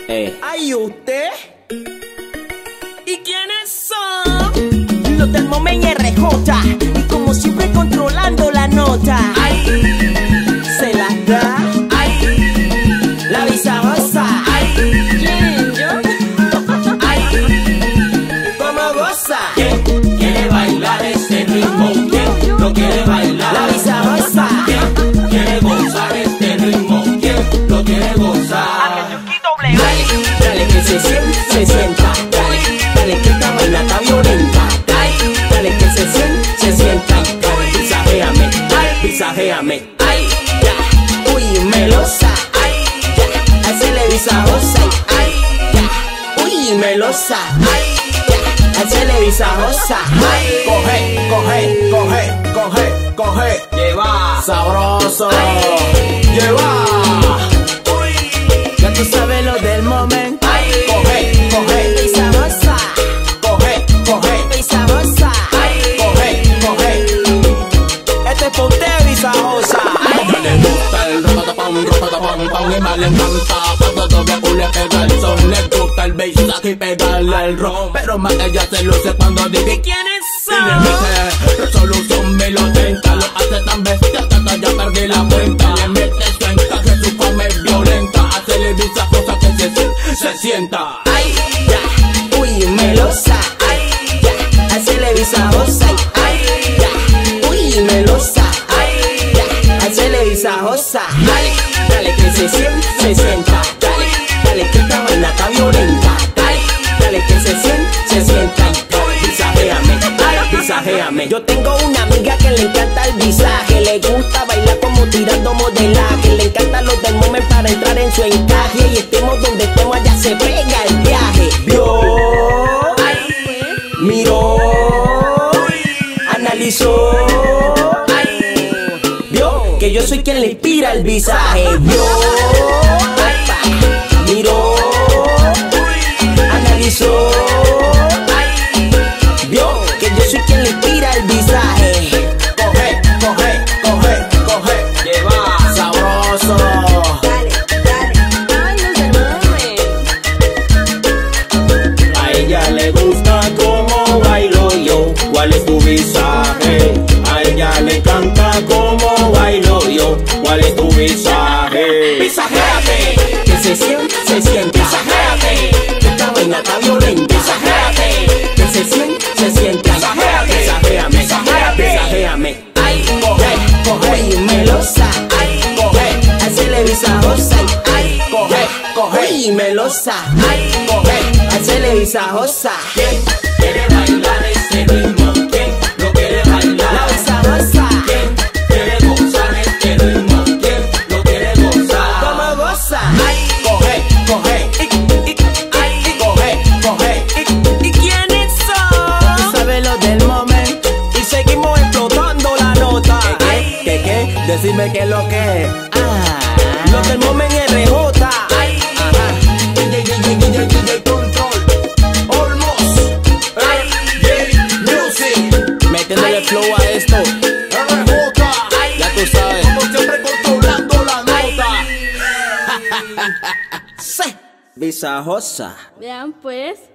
¿Ay, usted? ¿Y quiénes son? Los del Moment RJ. Y como siempre controlando la nota. Ay, se la da. Ay, la visajosa. Ay, ¿quién? ¿Yo? Ay, ¿cómo goza? ¿Quién quiere bailar este ritmo? ¿Quién lo quiere bailar? La visajosa. ¿Quién quiere gozar este ritmo? ¿Quién lo quiere gozar? Dale que se sienta, dale que esta vaina está violenta, dale que se sienta, pisajeame, pisajeame, ay, ya, uy, melosa, ay, ya, hacele visajosa, ay, ya, uy, melosa, ay, ya, hacele visajosa, ay, Coge, lleva, sabroso, lleva, ya tú sabes lo del momento. coge, Visajosa, coge, visajosa, coge. este es pa' usted, visajosa. No le gusta el rapatapam, y más le encanta cuando doble culo le pega el son. Le gusta el bass y pegarle al ron, pero más ella se luce cuando dice ¿Quiénes y le son? mete resolución, me lo tenta. Lo hace tan bestia que hasta ya perdí la cuenta. Le mete su encaje, su fama es violenta. Hacerle visas cosas que se sienta. Ay, ya, uy, melosa, ay, ya, hacele visajosa, ay, ya, uy, melosa, ay, ya, hacele visajosa, ay, dale que se sienta, dale que esta vaina está violenta, dale que se sienta, visajeame. Yo tengo una amiga que le encanta el visaje, le gusta bailar como tirando modelaje, le encantan los del Moment para entrar en su encaje, y estemos donde estemos allá se pega el viaje. Vio, miró, analizó, vio que yo soy quien le inspira el visaje. Vio, miró, analizó, vio que yo soy quien le inspira el visaje. Coge, Lleva, sabroso. Ay, los del Moment. A ella le gusta cómo bailo yo. ¿Cuál es tu visaje? A ella le encanta cómo bailo yo. ¿Cuál es tu visaje? Visajéate, que se sienta, visajéate, que esta vaina está violenta, visajéate, que se sienta, visajéame, visajéame, ay, coge, melosa, ay, hacele visajosa, ay, coge, melosa, ay, hacele visajosa. ¿Quién quiere bailar este ritmo? ¿Quién lo quiere bailar? La visajosa, ¿Quién quiere gozar este ritmo? ¿Quién lo quiere gozar? como goza, Coge, ¿y quiénes son? Tú sabes lo del Moment y seguimos explotando la nota. ¿Qué? Decime qué es lo que es. Los del Moment RJ. DJ Control, Almost, Music, Metiéndole flow a esto. RJ, Ya tú sabes. como siempre controlando la nota. Visajosa. Vean pues.